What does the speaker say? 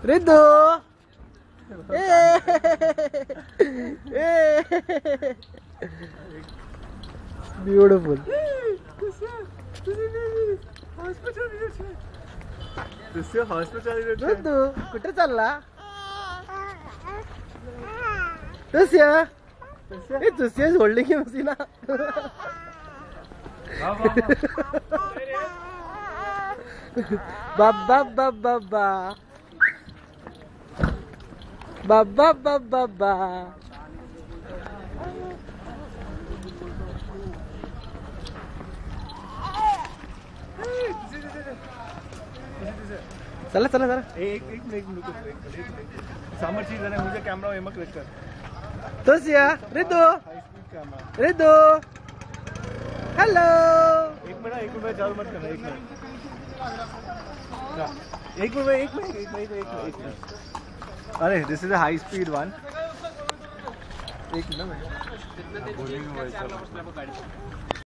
Riddhu beautiful. Riddhu कुठे चालला? तुझ्या होल्डिंग मशीना बाबा बाबा बाबा बाबा बाबा। चला चला जरा एक मिनट समर चीज है मुझे कैमरा में क्लिक कर। तोसिया रिद्धू रिद्धू हेलो। एक मिनट चालू मत करना। एक मिनट अरे this is a high speed one. एक मिनट